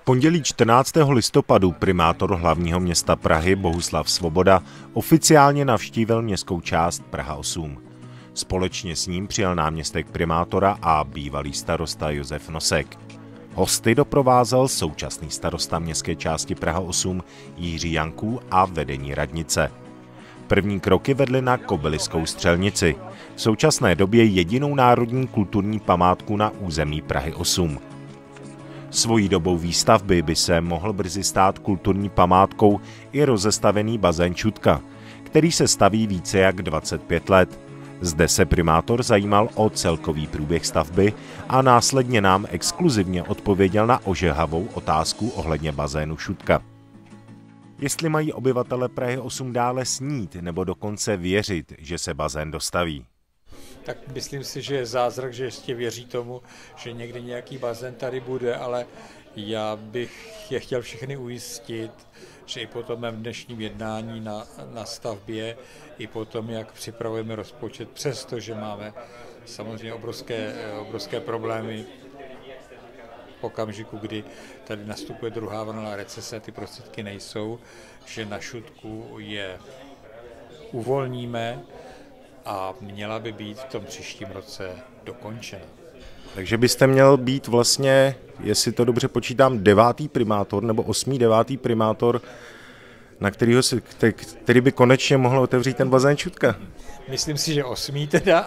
pondělí 14. listopadu primátor hlavního města Prahy Bohuslav Svoboda oficiálně navštívil městskou část Praha 8. Společně s ním přijel náměstek primátora a bývalý starosta Josef Nosek. Hosty doprovázel současný starosta městské části Praha 8 Jiří Janků a vedení radnice. První kroky vedly na Kobyliskou střelnici, v současné době jedinou národní kulturní památku na území Prahy 8. Svojí dobou výstavby by se mohl brzy stát kulturní památkou i rozestavený bazén Čutka, který se staví více jak 25 let. Zde se primátor zajímal o celkový průběh stavby a následně nám exkluzivně odpověděl na ožehavou otázku ohledně bazénu Čutka. Jestli mají obyvatele Prahy 8 dále snít nebo dokonce věřit, že se bazén dostaví. Tak myslím si, že je zázrak, že ještě věří tomu, že někdy nějaký bazén tady bude, ale já bych je chtěl všechny ujistit, že i po tom mém dnešním jednání na stavbě, i po tom, jak připravujeme rozpočet, přestože máme samozřejmě obrovské problémy v okamžiku, kdy tady nastupuje druhá vlna recese, ty prostředky nejsou, že na Šutku je uvolníme a měla by být v tom příštím roce dokončena. Takže byste měl být vlastně, jestli to dobře počítám, 9. primátor nebo 8. 9. primátor, na který by konečně mohl otevřít ten bazén Čutka. Myslím si, že 8. teda,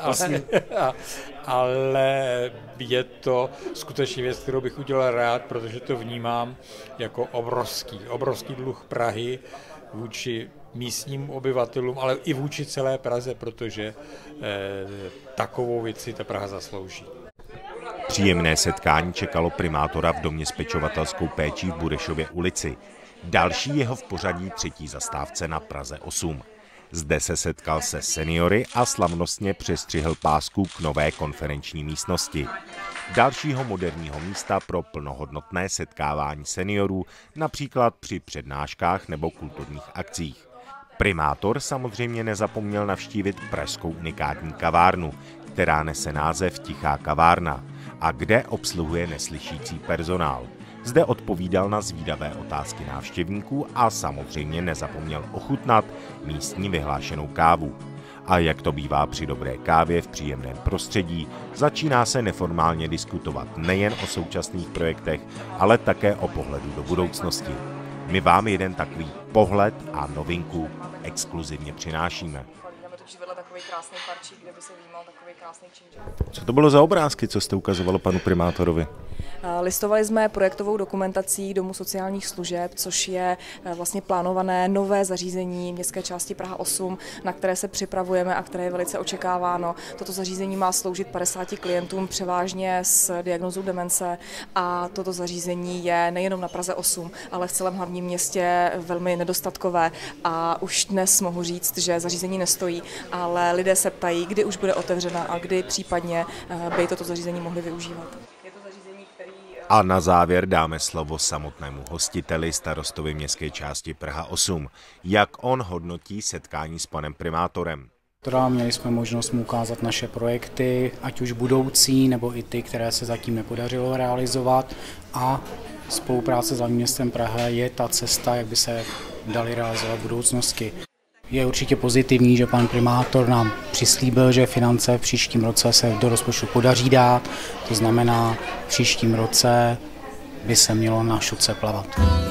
ale je to skutečně věc, kterou bych udělal rád, protože to vnímám jako obrovský dluh Prahy vůči místním obyvatelům, ale i vůči celé Praze, protože takovou věc si ta Praha zaslouží. Příjemné setkání čekalo primátora v domě s pečovatelskou péčí v Burešově ulici. Další jeho v pořadí 3. zastávce na Praze 8. Zde se setkal se seniory a slavnostně přestřihl pásku k nové konferenční místnosti. Dalšího moderního místa pro plnohodnotné setkávání seniorů, například při přednáškách nebo kulturních akcích. Primátor samozřejmě nezapomněl navštívit pražskou unikátní kavárnu, která nese název Tichá kavárna a kde obsluhuje neslyšící personál. Zde odpovídal na zvídavé otázky návštěvníků a samozřejmě nezapomněl ochutnat místní vyhlášenou kávu. A jak to bývá při dobré kávě v příjemném prostředí, začíná se neformálně diskutovat nejen o současných projektech, ale také o pohledu do budoucnosti. My vám jeden takový pohled a novinku exkluzivně přinášíme. Co to bylo za obrázky, co jste ukazovalo panu primátorovi? Listovali jsme projektovou dokumentací Domu sociálních služeb, což je vlastně plánované nové zařízení městské části Praha 8, na které se připravujeme a které je velice očekáváno. Toto zařízení má sloužit 50 klientům převážně s diagnózou demence a toto zařízení je nejenom na Praze 8, ale v celém hlavním městě velmi nedostatkové a už dnes mohu říct, že zařízení nestojí, ale lidé se ptají, kdy už bude otevřena a kdy případně by toto zařízení mohli využívat. A na závěr dáme slovo samotnému hostiteli, starostovi městské části Praha 8. Jak on hodnotí setkání s panem primátorem? Měli jsme možnost mu ukázat naše projekty, ať už budoucí, nebo i ty, které se zatím nepodařilo realizovat. A spolupráce s hlavním městem Praha je ta cesta, jak by se daly realizovat v budoucnosti. Je určitě pozitivní, že pan primátor nám přislíbil, že finance v příštím roce se do rozpočtu podaří dát, to znamená, v příštím roce by se mělo na Šutce plavat.